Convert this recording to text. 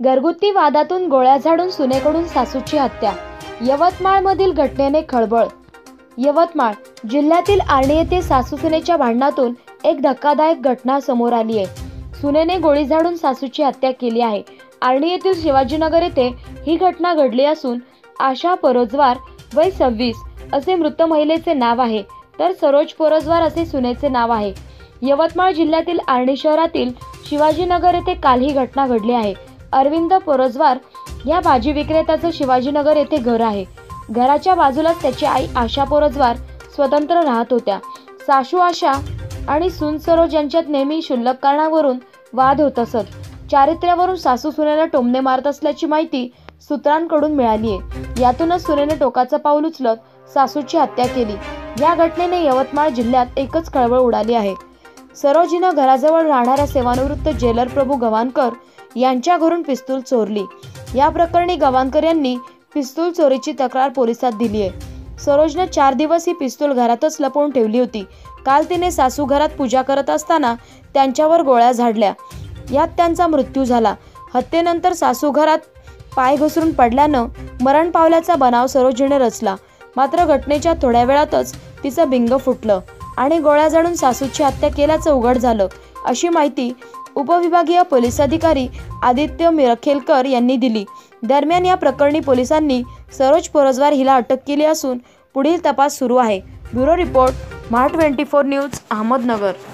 घरगुती वादातून गोळ्या झाडून सुनेकडून सासूची हत्या। यवतमाळमधील घटनेने खळबळ। यवतमाळ जिल्ह्यातील आर्णी येथे सासू सुनेच्या भांडणातून एक धक्कादायक घटना समोर आली आहे। सुनेने गोळी झाडून सासूची हत्या केली आहे। आर्णी येथील शिवाजीनगर येथे ही घटना घडली असून आशा परजवार वय 26 असे मृत महिलेचे नाव आहे, तर सरोज परजवार असे सुनेचे नाव आहे। यवतमाळ जिल्ह्यातील आर्णी शहरातील शिवाजीनगर येथे काल ही घटना घडली आहे। अरविंद परजवार या भाजी विक्रेत्याचं शिवाजीनगर येथे घर आहे। घराच्या बाजूलाच त्याची आई आशा परजवार स्वतंत्र राहत होत्या। सासू आशा आणि सून सरोज यांच्यात नेहमी क्षुल्लक कारणावरून वाद होत असत। चारित्र्यावरून सासू सुनेला टोमणे मारत असल्याची माहिती सूत्रांकडून मिळाली आहे। यातूनच सुनेने टोकाचं पाऊल उचलत सासूची हत्या केली। या घटनेने यवतमाळ जिल्ह्यात एकच खळबळ उडाली आहे। सरोजीनं घराजवळ राहणाऱ्या सेवानिवृत्त जेलर प्रभू गवानकर यांच्या घरून पिस्तूल चोरली। या प्रकरणी गवानकर यांनी पिस्तूल चोरीची तक्रार पोलिसात दिली आहे। सरोजनं 4 दिवस ही पिस्तूल घरातच लपवून ठेवली होती। काल तिने सासू घरात पूजा करत असताना त्यांच्यावर गोळ्या झाडल्या, यात त्यांचा मृत्यू झाला। हत्येनंतर सासू घरात पाय घसरून पडल्यानं मरण पावल्याचा बनाव सरोजीने रचला। मात्र घटनेच्या थोड्या वेळातच तिचं बिंग फुटलं आणि गोळ्या झाडून सासूची हत्या केल्याचं उघड झालं, अशी माहिती उपविभागीय पोलीस अधिकारी आदित्य मिरखेलकर यांनी दिली। दरम्यान या प्रकरणी पोलिसांनी सरोज परजवार हिला अटक केली असून पुढील तपास सुरू आहे। Bureau report, Maha 24 news, Ahmednagar.